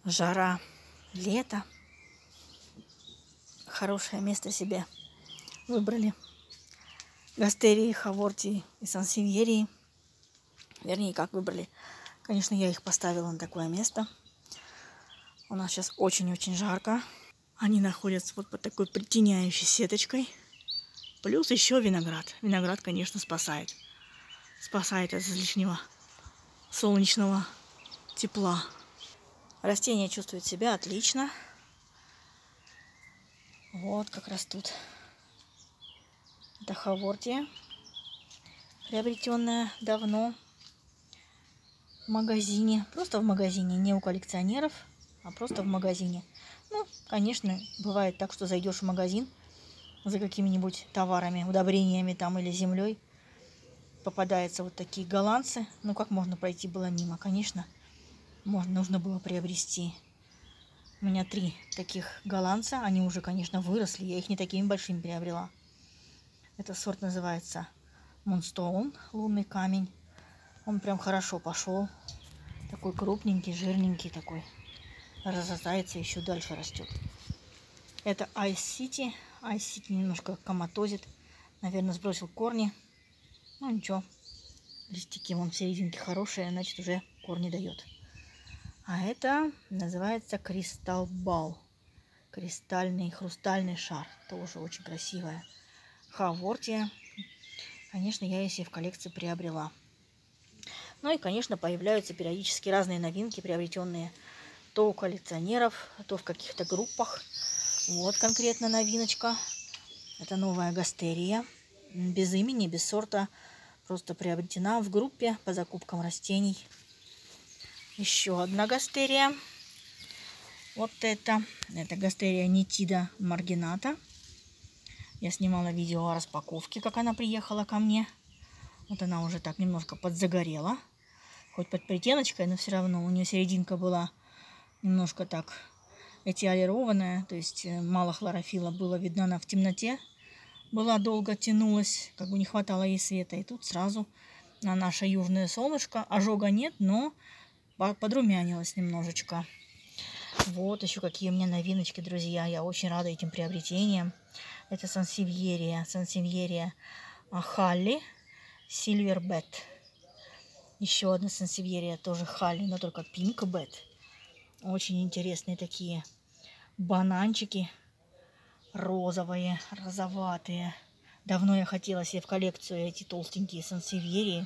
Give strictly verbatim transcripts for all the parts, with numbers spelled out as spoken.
жара, лето. Хорошее место себе выбрали. Гастерии, хавортии и сансевьерии. Вернее, как выбрали. Конечно, я их поставила на такое место. У нас сейчас очень-очень жарко. Они находятся вот под такой притеняющей сеточкой. Плюс еще виноград. Виноград, конечно, спасает. Спасает от излишнего солнечного тепла. Растения чувствуют себя отлично. Вот как растут. Это хавортия, приобретенная давно в магазине. Просто в магазине, не у коллекционеров, а просто в магазине. Ну, конечно, бывает так, что зайдешь в магазин за какими-нибудь товарами, удобрениями там или землей. Попадаются вот такие голландцы. Ну, как можно пройти было мимо? Конечно, можно, нужно было приобрести. У меня три таких голландца. Они уже, конечно, выросли. Я их не такими большими приобрела. Этот сорт называется Moonstone, лунный камень. Он прям хорошо пошел. Такой крупненький, жирненький такой. Разрастается, еще дальше растет. Это Ice City. Ice City немножко коматозит. Наверное, сбросил корни. Ну ничего. Листики вон в серединке хорошие, значит уже корни дает. А это называется Crystal Ball. Кристальный, хрустальный шар. Тоже очень красивая. Хавортия. Конечно, я ее себе в коллекции приобрела. Ну и, конечно, появляются периодически разные новинки, приобретенные то у коллекционеров, то в каких-то группах. Вот конкретно новиночка. Это новая гастерия. Без имени, без сорта. Просто приобретена в группе по закупкам растений. Еще одна гастерия. Вот это. Это гастерия Nitida Marginata. Я снимала видео о распаковке, как она приехала ко мне. Вот она уже так немножко подзагорела. Хоть под притеночкой, но все равно у нее серединка была немножко так этиолированная. То есть мало хлорофила было видно, она в темноте была, долго тянулась, как бы не хватало ей света. И тут сразу на наше южное солнышко ожога нет, но подрумянилась немножечко. Вот еще какие у меня новиночки, друзья. Я очень рада этим приобретениям. Это сансевьерия. Сансевьерия Халли Silverbet. Еще одна сансевьерия, тоже Халли, но только Pinkbet. Очень интересные такие бананчики. Розовые, розоватые. Давно я хотела себе в коллекцию эти толстенькие сансевьерии.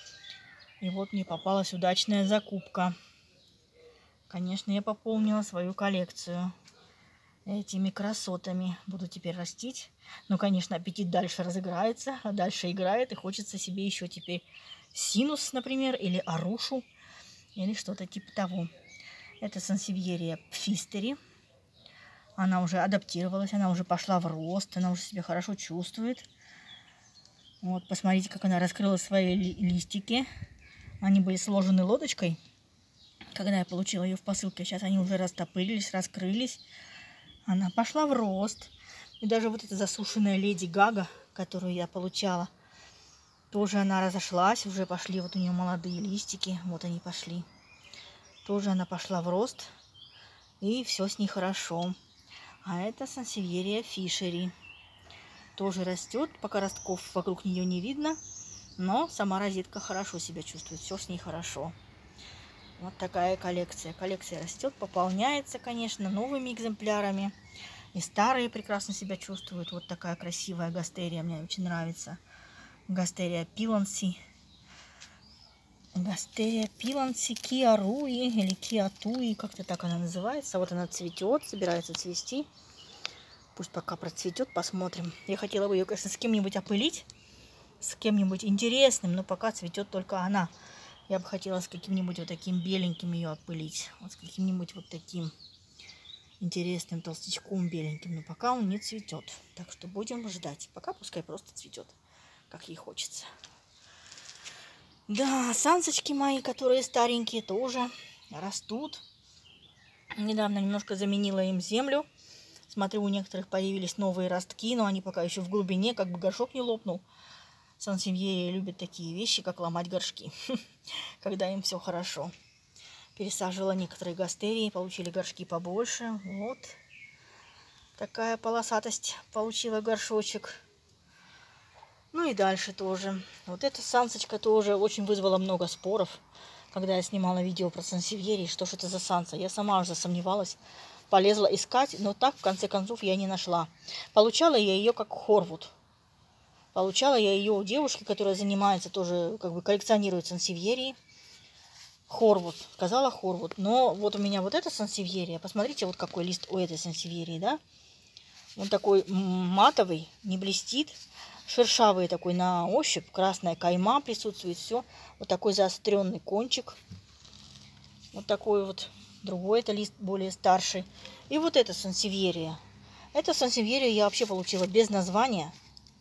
И вот мне попалась удачная закупка. Конечно, я пополнила свою коллекцию этими красотами. Буду теперь растить. Ну, конечно, аппетит дальше разыграется, а дальше играет. И хочется себе еще теперь синус, например, или арушу, или что-то типа того. Это сансевьерия Пфистери. Она уже адаптировалась, она уже пошла в рост, она уже себя хорошо чувствует. Вот, посмотрите, как она раскрыла свои ли листики. Они были сложены лодочкой, когда я получила ее в посылке. Сейчас они уже растопырились, раскрылись. Она пошла в рост. И даже вот эта засушенная Леди Гага, которую я получала, тоже она разошлась. Уже пошли вот у нее молодые листики. Вот они пошли. Тоже она пошла в рост. И все с ней хорошо. А это сансевьерия Фишери. Тоже растет. Пока ростков вокруг нее не видно. Но сама розетка хорошо себя чувствует. Все с ней хорошо. Вот такая коллекция. Коллекция растет, пополняется, конечно, новыми экземплярами. И старые прекрасно себя чувствуют. Вот такая красивая гастерия. Мне очень нравится. Гастерия Пиланси. Гастерия Пиланси Киаруи или Киатуи. Как-то так она называется. Вот она цветет, собирается цвести. Пусть пока процветет, посмотрим. Я хотела бы ее, конечно, с кем-нибудь опылить. С кем-нибудь интересным, но пока цветет только она. Я бы хотела с каким-нибудь вот таким беленьким ее опылить. Вот с каким-нибудь вот таким интересным толстячком беленьким. Но пока он не цветет. Так что будем ждать. Пока пускай просто цветет, как ей хочется. Да, сансочки мои, которые старенькие, тоже растут. Недавно немножко заменила им землю. Смотрю, у некоторых появились новые ростки, но они пока еще в глубине, как бы горшок не лопнул. Сансевьерии любят такие вещи, как ломать горшки, когда им все хорошо. Пересаживала некоторые гастерии, получили горшки побольше. Вот такая полосатость получила горшочек. Ну и дальше тоже. Вот эта сансочка тоже очень вызвала много споров, когда я снимала видео про сансевьерии, что ж это за санса. Я сама уже засомневалась, полезла искать, но так в конце концов я не нашла. Получала я ее как хорвуд. Получала я ее у девушки, которая занимается тоже, как бы коллекционирует сансевьерии. Хорвуд. Сказала хорвуд. Но вот у меня вот эта сансевьерия. Посмотрите, вот какой лист у этой сансевьерии, да? Он такой матовый, не блестит. Шершавый такой на ощупь. Красная кайма присутствует. Все. Вот такой заостренный кончик. Вот такой вот. Другой это лист более старший. И вот эта сансевьерия. Эта сансевьерия я вообще получила без названия.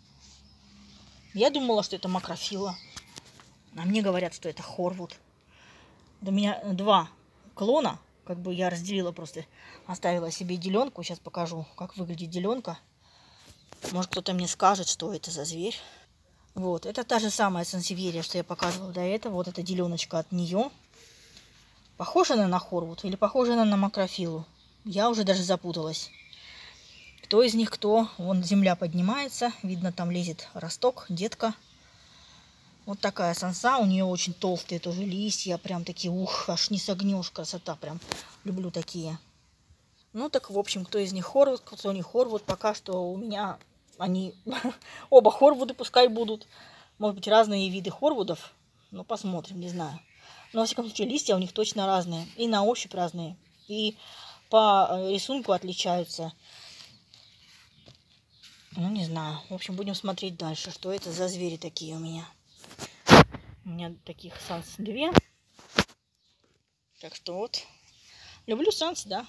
Я думала, что это макрофила. А мне говорят, что это хорвуд. У меня два клона. Как бы я разделила просто. Оставила себе деленку. Сейчас покажу, как выглядит деленка. Может, кто-то мне скажет, что это за зверь. Вот. Это та же самая сансевьерия, что я показывала до этого. Вот эта деленочка от нее. Похожа она на хорвуд или похожа она на макрофилу? Я уже даже запуталась. Кто из них кто? Вон земля поднимается. Видно, там лезет росток, детка. Вот такая санса. У нее очень толстые тоже листья. Прям такие, ух, аж не согнешь. Красота прям. Люблю такие. Ну так, в общем, кто из них хорвуд, кто не хорвуд. Пока что у меня они оба хорвуды пускай будут. Может быть, разные виды хорвудов. Ну, посмотрим, не знаю. Но, во всяком случае, листья у них точно разные. И на ощупь разные. И по рисунку отличаются. Ну, не знаю. В общем, будем смотреть дальше, что это за звери такие у меня. У меня таких санс две. Так что вот. Люблю санс, да.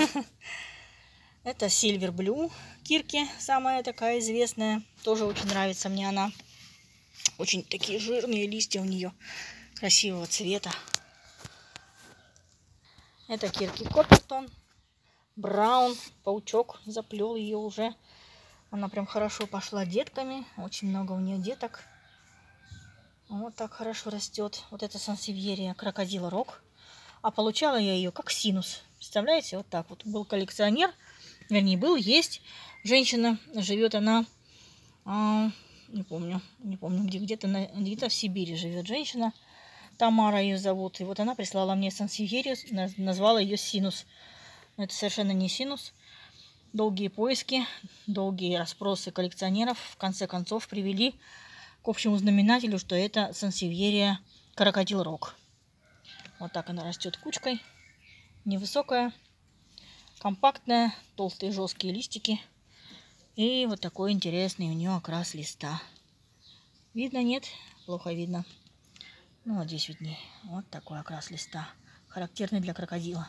Это Silver Blue Кирки. Самая такая известная. Тоже очень нравится мне она. Очень такие жирные листья у нее. Красивого цвета. Это Кирки Коппертон. Браун. Паучок заплел ее уже. Она прям хорошо пошла детками. Очень много у нее деток. Вот так хорошо растет. Вот это сансевьерия крокодила рог. А получала я ее как синус. Представляете, вот так вот. Был коллекционер. Вернее, был, есть. Женщина. Живет она... А, не помню. Не помню, где. Где-то где-то в Сибири живет женщина. Тамара ее зовут. И вот она прислала мне сансевьерию. Назвала ее синус. Но это совершенно не синус. Долгие поиски, долгие расспросы коллекционеров в конце концов привели к общему знаменателю, что это сансевьерия крокодил рог. Вот так она растет кучкой. Невысокая, компактная, толстые жесткие листики. И вот такой интересный у нее окрас листа. Видно, нет? Плохо видно. Ну, вот здесь виднее. Вот такой окрас листа. Характерный для крокодила.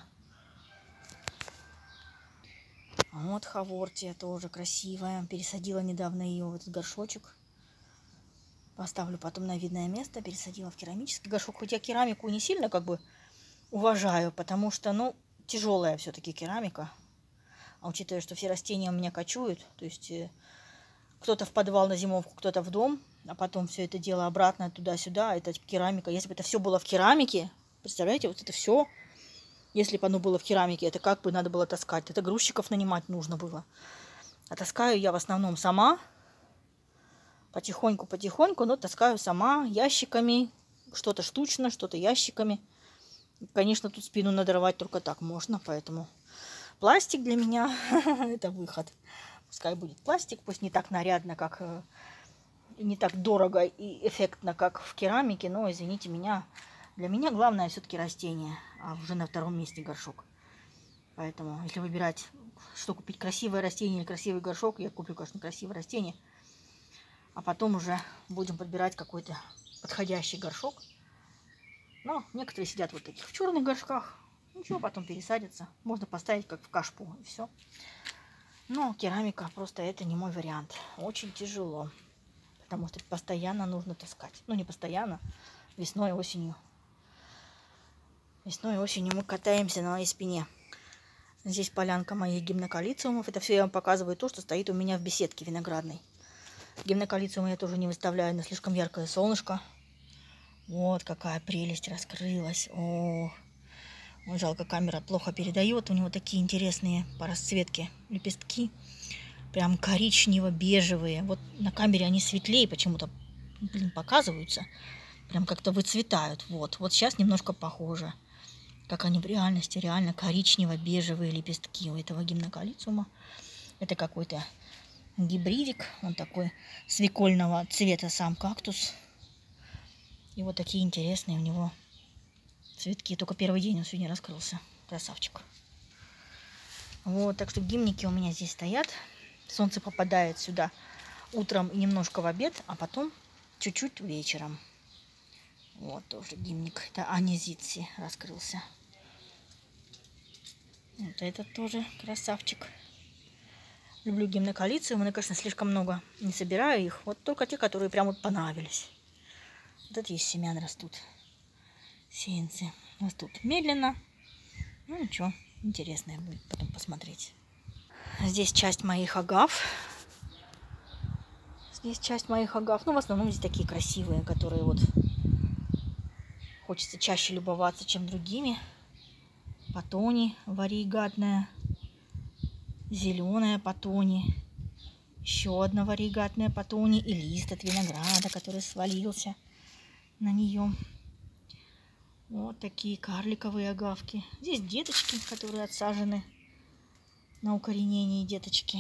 Вот хавортия тоже красивая. Пересадила недавно ее в этот горшочек. Поставлю потом на видное место. Пересадила в керамический горшок. Хоть я керамику не сильно как бы уважаю, потому что, ну, тяжелая все-таки керамика. А учитывая, что все растения у меня кочуют, то есть э, кто-то в подвал на зимовку, кто-то в дом, а потом все это дело обратно туда-сюда. Это керамика. Если бы это все было в керамике, представляете, вот это все, если бы оно было в керамике, это как бы надо было таскать. Это грузчиков нанимать нужно было. А таскаю я в основном сама. Потихоньку-потихоньку, но таскаю сама ящиками. Что-то штучно, что-то ящиками. Конечно, тут спину надорвать только так можно, поэтому пластик для меня это выход. Пускай будет пластик, пусть не так нарядно, как не так дорого и эффектно, как в керамике, но, извините меня, для меня главное все-таки растение, а уже на втором месте горшок. Поэтому, если выбирать, что купить, красивое растение или красивый горшок, я куплю, конечно, красивое растение. А потом уже будем подбирать какой-то подходящий горшок. Но некоторые сидят вот таких в черных горшках. Ничего, потом пересадятся. Можно поставить как в кашпу, и все. Но керамика просто это не мой вариант. Очень тяжело. Потому что постоянно нужно таскать. Ну, не постоянно. Весной, осенью. Весной и осенью мы катаемся на моей спине. Здесь полянка моих гимнокалициумов. Это все я вам показываю то, что стоит у меня в беседке виноградной. Гимнокалициум я тоже не выставляю на слишком яркое солнышко. Вот какая прелесть раскрылась. О, Вот жалко, камера плохо передает. У него такие интересные по расцветке лепестки. Прям коричнево-бежевые. Вот на камере они светлее почему-то, блин, показываются. Прям как-то выцветают. Вот. Вот сейчас немножко похоже. Как они в реальности. Реально коричнево-бежевые лепестки у этого гимнокалициума. Это какой-то гибридик. Он такой свекольного цвета сам кактус. И вот такие интересные у него цветки. Только первый день он сегодня раскрылся. Красавчик. Вот, так что гимники у меня здесь стоят. Солнце попадает сюда утром и немножко в обед, а потом чуть-чуть вечером. Вот тоже гимник. Это анизитси раскрылся. Вот этот тоже красавчик. Люблю гимнокалициумы, но, конечно, слишком много не собираю их. Вот только те, которые прям вот понравились. Вот это из семян растут. Сеянцы растут медленно. Ну ничего, интересное будет потом посмотреть. Здесь часть моих агав. Здесь часть моих агав. Ну, в основном здесь такие красивые, которые вот хочется чаще любоваться, чем другими. Патони варигатная. Зеленая патони. Еще одна варигатная патони. И лист от винограда, который свалился на нее. Вот такие карликовые агавки. Здесь деточки, которые отсажены на укоренении, деточки.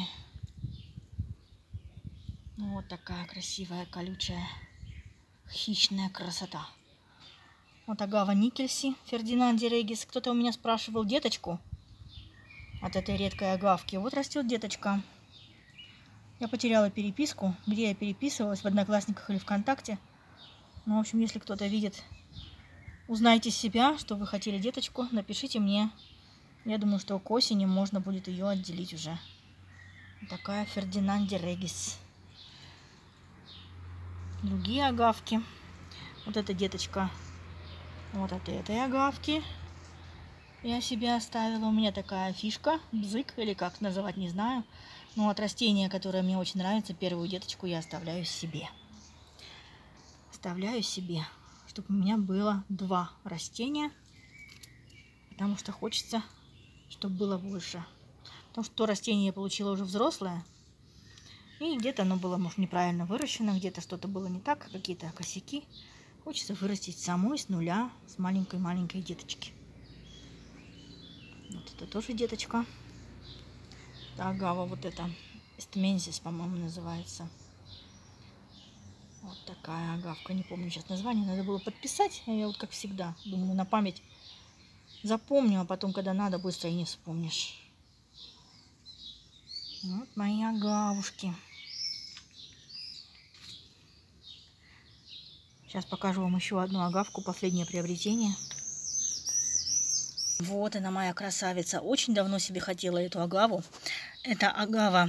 Вот такая красивая, колючая, хищная красота. Вот агава никельси, Фердинанди регис. Кто-то у меня спрашивал деточку от этой редкой агавки. Вот растет деточка. Я потеряла переписку, где я переписывалась, в Одноклассниках или ВКонтакте. Ну, в общем, если кто-то видит, узнайте себя, что вы хотели деточку, напишите мне. Я думаю, что к осени можно будет ее отделить уже. Такая Фердинанди регис. Другие агавки. Вот эта деточка вот от этой агавки я себе оставила. У меня такая фишка, бзык или как называть, не знаю. Но от растения, которое мне очень нравится, первую деточку я оставляю себе. Оставляю себе, чтобы у меня было два растения, потому что хочется, чтобы было больше. Потому что то растение я получила уже взрослое, и где-то оно было, может, неправильно выращено, где-то что-то было не так, какие-то косяки. Хочется вырастить самой с нуля, с маленькой-маленькой деточки. Вот это тоже деточка. Это агава, вот это эстмензис, по-моему, называется. Вот такая агавка. Не помню сейчас название. Надо было подписать. А я вот как всегда думаю, на память запомню, а потом, когда надо, быстро и не вспомнишь. Вот мои агавушки. Сейчас покажу вам еще одну агавку. Последнее приобретение. Вот она, моя красавица. Очень давно себе хотела эту агаву. Это агава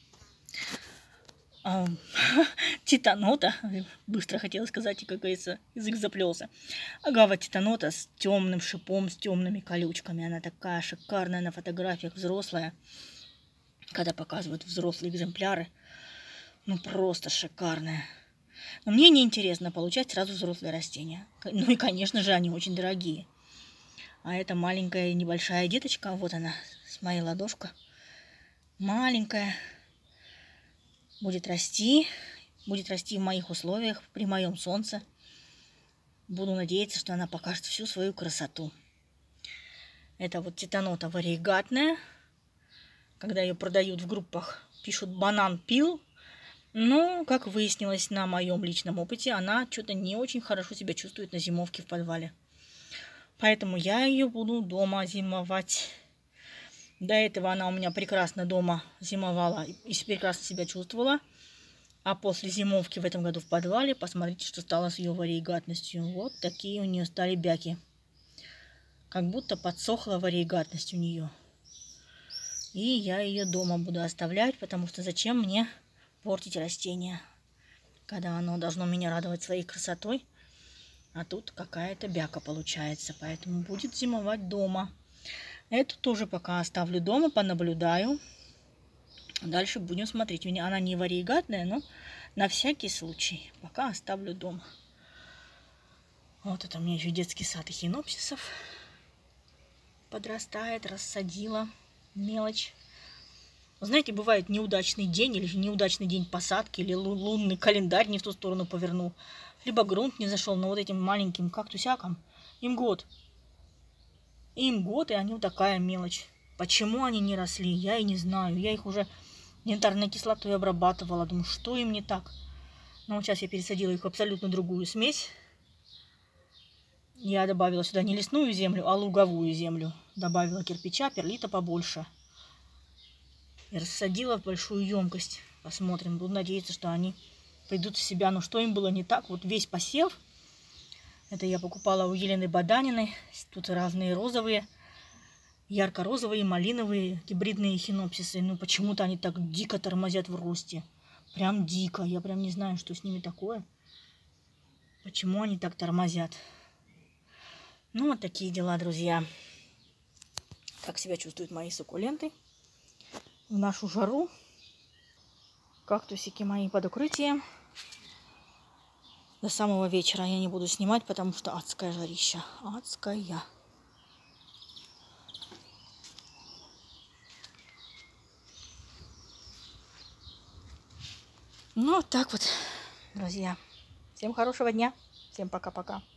э, титанота. Быстро хотела сказать, и, как говорится, язык заплелся. Агава титанота с темным шипом, с темными колючками. Она такая шикарная на фотографиях, взрослая. Когда показывают взрослые экземпляры. Ну, просто шикарная. Но мне не интересно получать сразу взрослые растения. Ну и, конечно же, они очень дорогие. А эта маленькая небольшая деточка, вот она, с моей ладошка, маленькая, будет расти, будет расти в моих условиях, при моем солнце. Буду надеяться, что она покажет всю свою красоту. Это вот титанота варигатная. Когда ее продают в группах, пишут банан пил. Но, как выяснилось на моем личном опыте, она что-то не очень хорошо себя чувствует на зимовке в подвале. Поэтому я ее буду дома зимовать. До этого она у меня прекрасно дома зимовала и прекрасно себя чувствовала. А после зимовки в этом году в подвале, посмотрите, что стало с ее варигатностью. Вот такие у нее стали бяки. Как будто подсохла варигатность у нее. И я ее дома буду оставлять, потому что зачем мне портить растение, когда оно должно меня радовать своей красотой. А тут какая-то бяка получается, поэтому будет зимовать дома. Эту тоже пока оставлю дома, понаблюдаю. Дальше будем смотреть. У меня она не варигатная, но на всякий случай пока оставлю дома. Вот это у меня еще детский сад эхинопсисов. подрастает, рассадила. Мелочь. Знаете, бывает неудачный день, или неудачный день посадки, или лунный календарь не в ту сторону повернул. Либо грунт не зашел, но вот этим маленьким кактусякам им год. Им год, и они вот такая мелочь. Почему они не росли, я и не знаю. Я их уже янтарной кислотой обрабатывала. Думаю, что им не так. Но вот сейчас я пересадила их в абсолютно другую смесь. Я добавила сюда не лесную землю, а луговую землю. Добавила кирпича, перлита побольше. И рассадила в большую емкость. Посмотрим. Буду надеяться, что они придут в себя. Но что им было не так? Вот весь посев. Это я покупала у Елены Баданиной. Тут разные розовые, ярко-розовые, малиновые, гибридные хинопсисы. Ну почему-то они так дико тормозят в росте. Прям дико. Я прям не знаю, что с ними такое. Почему они так тормозят. Ну вот такие дела, друзья. Как себя чувствуют мои суккуленты в нашу жару. Кактусики мои под укрытием. До самого вечера я не буду снимать, потому что адская жарища. Адская. Ну, вот так вот, друзья. Всем хорошего дня. Всем пока-пока.